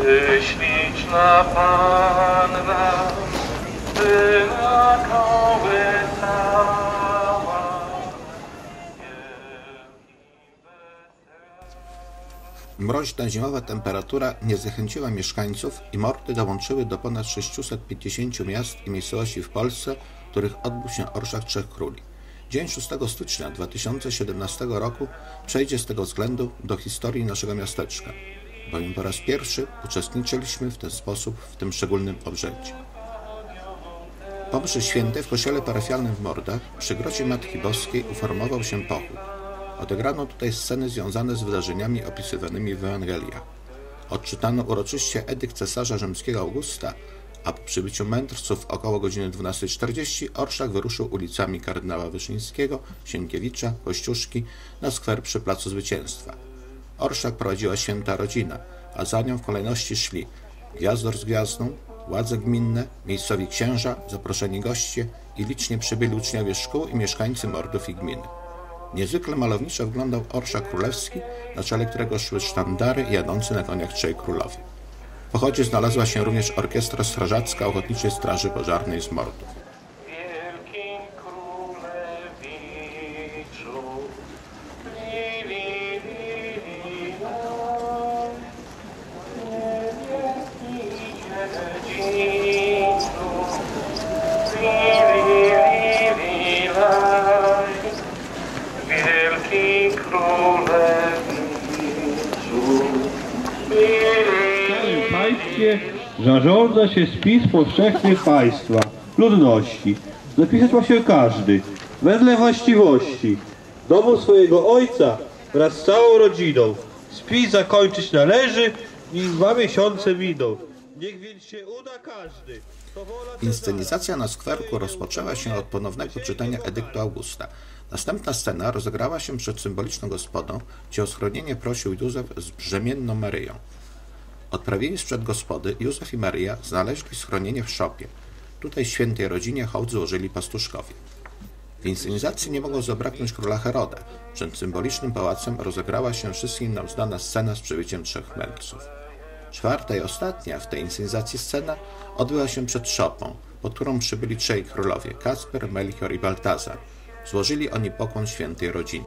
Śliczna Panna, Syna kołysała. Mroźna zimowa temperatura nie zachęciła mieszkańców i mordy dołączyły do ponad 650 miast i miejscowości w Polsce, w których odbył się Orszak Trzech Króli. Dzień 6 stycznia 2017 roku przejdzie z tego względu do historii naszego miasteczka, bowiem po raz pierwszy uczestniczyliśmy w ten sposób w tym szczególnym obrzędzie. Po mszy świętej w kościele parafialnym w Mordach przy grocie Matki Boskiej uformował się pochód. Odegrano tutaj sceny związane z wydarzeniami opisywanymi w Ewangeliach. Odczytano uroczyście edykt cesarza rzymskiego Augusta, a po przybyciu mędrców około godziny 12:40 orszak wyruszył ulicami kardynała Wyszyńskiego, Sienkiewicza, Kościuszki na skwer przy Placu Zwycięstwa. Orszak prowadziła święta rodzina, a za nią w kolejności szli gwiazdor z gwiazdą, władze gminne, miejscowi księża, zaproszeni goście i licznie przybyli uczniowie szkół i mieszkańcy Mordów i gminy. Niezwykle malowniczo wyglądał orszak królewski, na czele którego szły sztandary jadące na koniach trzej królowie. W pochodzie znalazła się również orkiestra strażacka Ochotniczej Straży Pożarnej z Mordów. Zarządza się spis powszechny państwa, ludności. Zapisać ma się każdy, wedle właściwości, domu swojego ojca wraz z całą rodziną. Spis zakończyć należy, nim 2 miesiące miną. Niech więc się uda każdy. Inscenizacja na skwerku rozpoczęła się od ponownego czytania edyktu Augusta. Następna scena rozegrała się przed symboliczną gospodą, gdzie o schronienie prosił Józef z brzemienną Maryją. Odprawieni sprzed gospody, Józef i Maryja znaleźli schronienie w szopie. Tutaj świętej rodzinie hołd złożyli pastuszkowie. W inscenizacji nie mogło zabraknąć króla Heroda. Przed symbolicznym pałacem rozegrała się wszystkim nam znana scena z przybyciem 3 mędrców. Czwarta i ostatnia w tej inscenizacji scena odbyła się przed szopą, pod którą przybyli 3 królowie – Kacper, Melchior i Baltazar. Złożyli oni pokłon świętej rodzinie.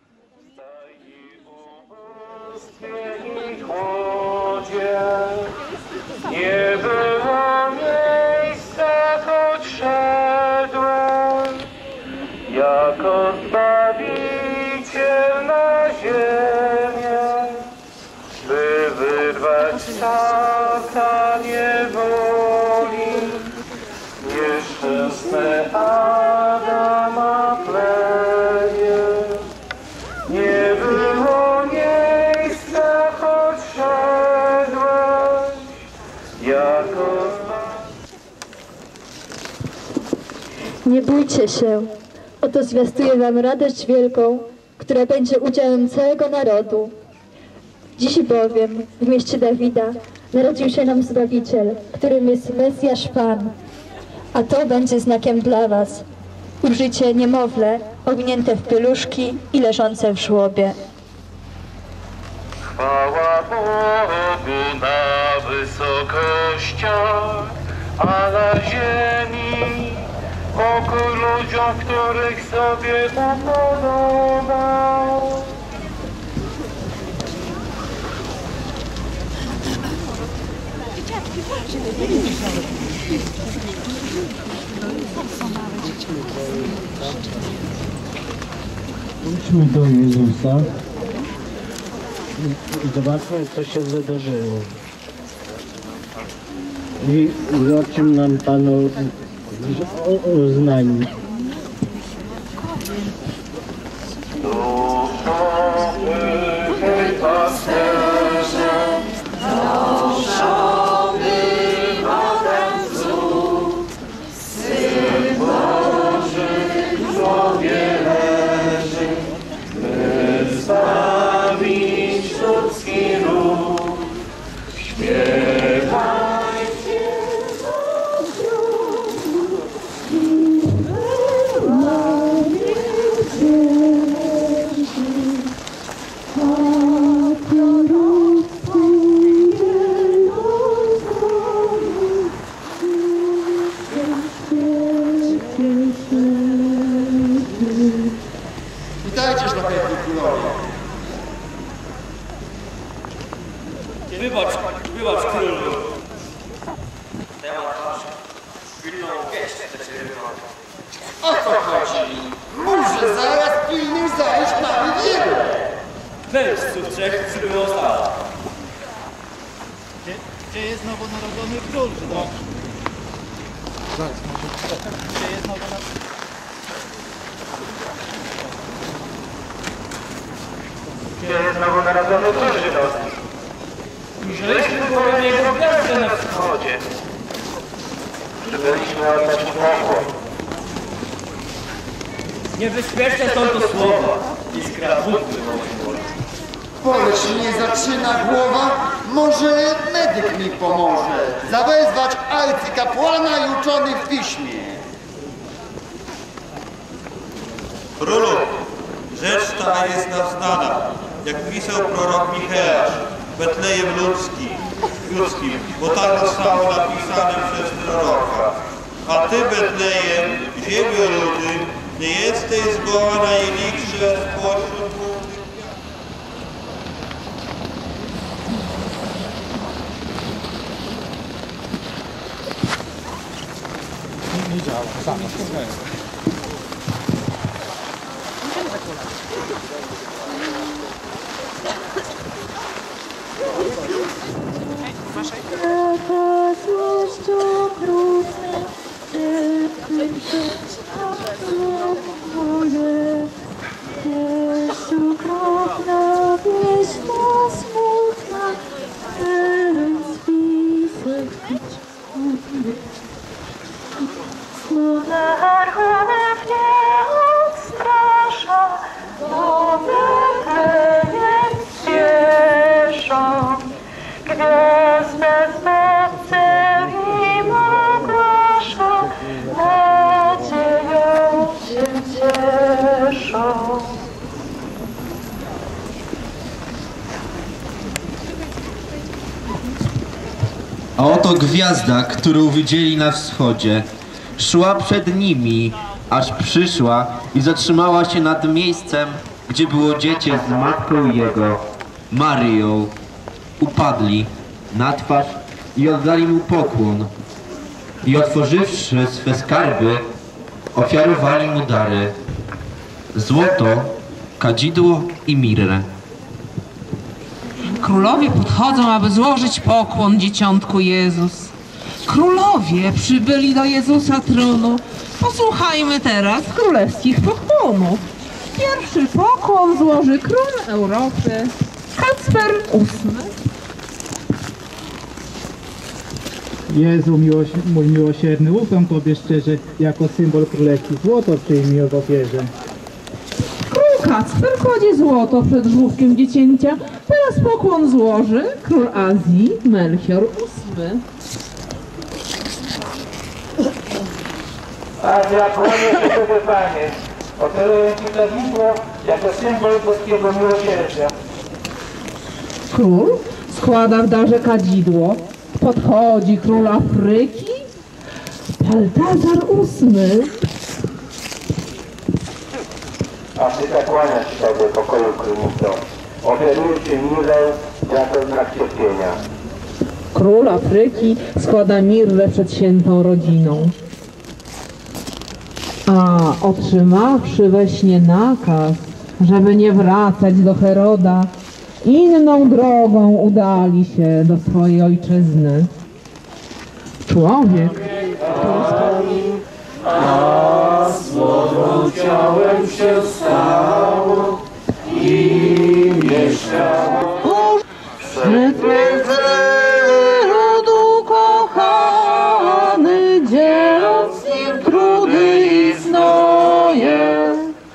Nie było miejsca, choć szedłem, jako Zbawiciel na ziemię, by wyrwać serca niewoli, nieszczęsne Adama plemię. Nie było miejsca, choć szedłem, jako... Nie bójcie się, oto zwiastuję wam radość wielką, która będzie udziałem całego narodu. Dziś bowiem w mieście Dawida narodził się nam Zbawiciel, którym jest Mesjasz Pan. A to będzie znakiem dla was. Ujrzycie niemowlę owinięte w pieluszki i leżące w żłobie. Chwała Bogu na wysokościach, a na ziemi pokój ludziom, których sobie upodobał. Pójdźmy do Jezusa i zobaczmy, co się wydarzyło. I o czym nam Pan oznajmi. Witajcie, szlachetni królowie. Wybacz królu. Temat wasz pilną wieść do ciebie wychodzi. O co chodzi? Muszę zaraz pilnie zajść na wiewiórę. Weź z trzech przybyło stała. Gdzie jest nowonarodzony król? No. Gdzie jest nowonarodzony? Gdzie jest nowonarodzony król żydowski? Ujrzeliśmy bowiem jego gwiazdę na wschodzie. Przybyliśmy oddać mu pokłon. Niebezpieczne są to słowa. Iskra buntu wywołuje. Poleć mnie zaczyna głowa, może medyk mi pomoże. Zawezwać arcykapłana i uczony w piśmie. Królu, rzecz ta jest nam znana, jak pisał prorok Micheasz, Betlejem ludzkim, bo tak zostało napisane przez proroka. A ty, Betlejem, ziemio ludy, nie jesteś zgoła najliczszy spośród głównych miast. Nie działa, sama. Taka złość okrutna, też okropna pieśna smutna, teraz pisek smutna archów nie odstrasza, bo Betlejem cieszą. Gwiazdę z Betlejem ogłasza, nadzieją się cieszą. A oto gwiazda, którą widzieli na wschodzie, szła przed nimi, aż przyszła i zatrzymała się nad miejscem, gdzie było dziecię z matką jego, Maryją. Upadli na twarz i oddali mu pokłon. I otworzywszy swe skarby, ofiarowali mu dary: złoto, kadzidło i mirrę. Królowie podchodzą, aby złożyć pokłon dzieciątku Jezus. Królowie przybyli do Jezusa tronu. Posłuchajmy teraz królewskich pokłonów. Pierwszy pokłon złoży król Europy, Kacper VIII. Jezu, mój miłosierny, ufam Tobie szczerze, jako symbol królewski. Złoto przyjmij w ofierze. Król Kacper kładzie złoto przed żłóbkiem dziecięcia. Teraz pokłon złoży król Azji, Melchior VIII. Azja, kłanię się Tobie, Panie. Oferuję Ci to widmo jako symbol boskiego miłosierdzia. Król składa w darze kadzidło. Podchodzi król Afryki, Baltazar VIII. Afryka kłania się Tobie, pokoju królnicą. Oferuję Ci mirę jako znak cierpienia. Król Afryki składa mirrę przed świętą rodziną. A otrzymawszy we śnie nakaz, żeby nie wracać do Heroda, inną drogą udali się do swojej ojczyzny. Człowiek, który spełnił, A słową ciałem się stało i mieszkało przed ludu kochany, dzieląc z nim trudy i znoje,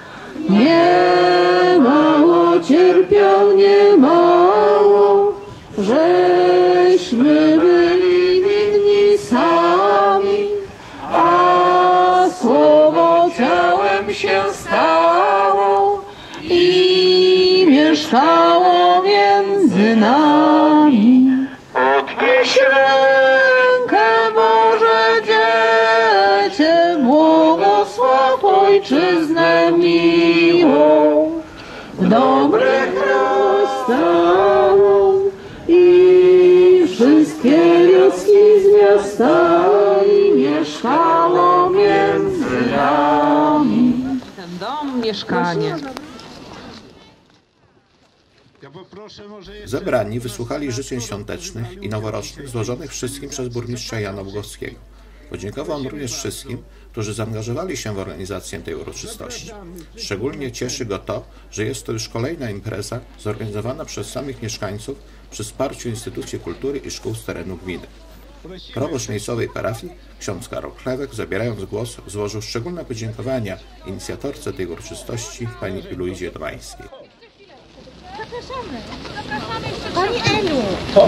niemało cierpiał, niemało, żeśmy byli winni sami, a słowo ciałem się stało i mieszkało między nami. Podnieś rękę, Boże Dziecię, błogosław Ojczyznę miłą. mieszkanie. Zebrani wysłuchali życzeń świątecznych i noworocznych złożonych wszystkim przez burmistrza Jana Bugowskiego. Podziękował on również wszystkim, którzy zaangażowali się w organizację tej uroczystości. Szczególnie cieszy go to, że jest to już kolejna impreza zorganizowana przez samych mieszkańców przy wsparciu instytucji kultury i szkół z terenu gminy. Proboszcz miejscowej parafii, ksiądz Karol Chlewek, zabierając głos, złożył szczególne podziękowania inicjatorce tej uroczystości, pani Luizie Domańskiej. Pani Elu!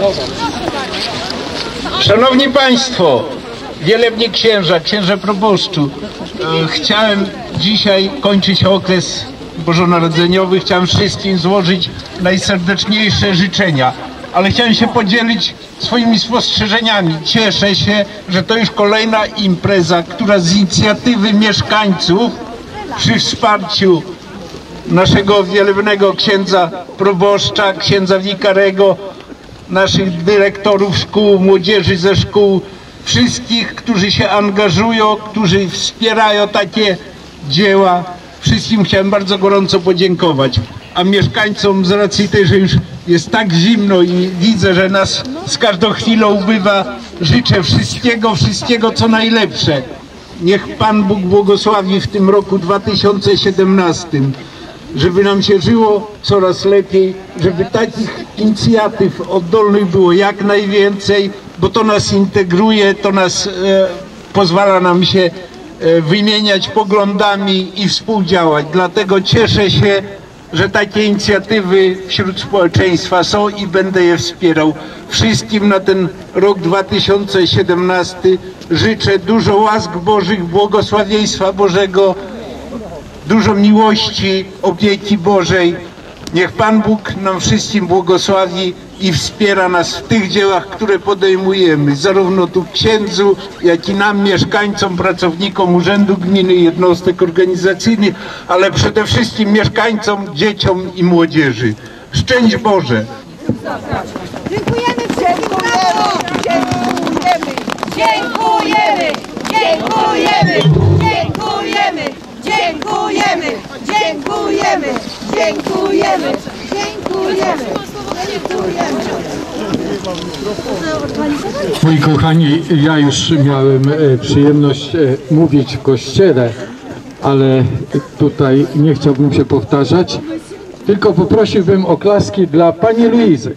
Szanowni Państwo, wielebni księże proboszczu, chciałem dzisiaj kończyć okres bożonarodzeniowy, chciałem wszystkim złożyć najserdeczniejsze życzenia, ale chciałem się podzielić swoimi spostrzeżeniami. Cieszę się, że to już kolejna impreza, która z inicjatywy mieszkańców przy wsparciu naszego wielebnego księdza proboszcza, księdza wikarego, naszych dyrektorów szkół, młodzieży ze szkół, wszystkich, którzy się angażują, którzy wspierają takie dzieła. Wszystkim chciałem bardzo gorąco podziękować. A mieszkańcom z racji tej, że już jest tak zimno i widzę, że nas z każdą chwilą ubywa, życzę wszystkiego co najlepsze. Niech Pan Bóg błogosławi w tym roku 2017, żeby nam się żyło coraz lepiej, żeby takich inicjatyw oddolnych było jak najwięcej, bo to nas integruje, to nas pozwala nam się wymieniać poglądami i współdziałać. Dlatego cieszę się, że takie inicjatywy wśród społeczeństwa są i będę je wspierał. Wszystkim na ten rok 2017 życzę dużo łask Bożych, błogosławieństwa Bożego, dużo miłości, opieki Bożej. Niech Pan Bóg nam wszystkim błogosławi i wspiera nas w tych dziełach, które podejmujemy, zarówno tu księdzu, jak i nam, mieszkańcom, pracownikom Urzędu Gminy i jednostek organizacyjnych, ale przede wszystkim mieszkańcom, dzieciom i młodzieży. Szczęść Boże! Dziękujemy wszystkim! Dziękujemy! Dziękujemy! Dziękujemy! Dziękujemy! Dziękujemy! Dziękujemy! Dziękujemy! Moi kochani, ja już miałem przyjemność mówić w kościele, ale tutaj nie chciałbym się powtarzać, tylko poprosiłbym o klaski dla pani Luizy.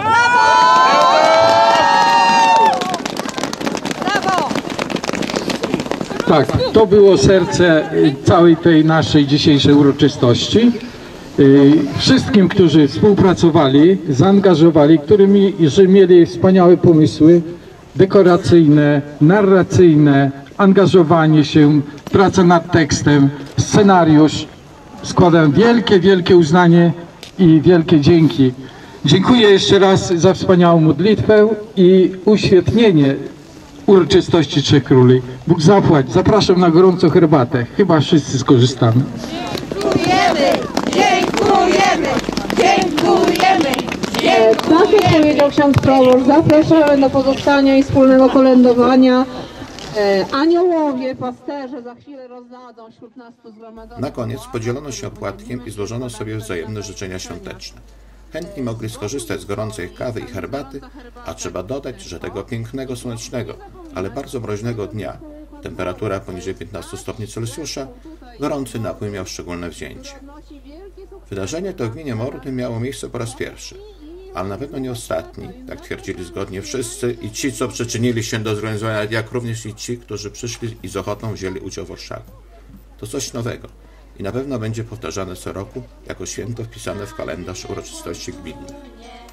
Tak, to było serce całej tej naszej dzisiejszej uroczystości. Wszystkim, którzy współpracowali, zaangażowali, którzy mieli wspaniałe pomysły dekoracyjne, narracyjne, angażowanie się, praca nad tekstem, scenariusz. Składam wielkie uznanie i wielkie dzięki. Dziękuję jeszcze raz za wspaniałą modlitwę i uświetnienie uroczystości Trzech Króli. Bóg zapłać. Zapraszam na gorącą herbatę. Chyba wszyscy skorzystamy. Dziękujemy! Dziękujemy! Dziękujemy! Tak jak powiedział ksiądz proboszcz, zapraszamy do pozostania i wspólnego kolędowania. Aniołowie, pasterze za chwilę rozdadzą wśród nas tu zgromadzonych. Na koniec podzielono się opłatkiem i złożono sobie wzajemne życzenia świąteczne. Chętni mogli skorzystać z gorącej kawy i herbaty, a trzeba dodać, że tego pięknego, słonecznego, ale bardzo mroźnego dnia, temperatura poniżej 15 stopni Celsjusza, gorący napój miał szczególne wzięcie. Wydarzenie to w gminie Mordy miało miejsce po raz pierwszy, ale na pewno nie ostatni, tak twierdzili zgodnie wszyscy, i ci, co przyczynili się do zorganizowania, jak również i ci, którzy przyszli i z ochotą wzięli udział w orszaku. To coś nowego i na pewno będzie powtarzane co roku jako święto wpisane w kalendarz uroczystości gminnych.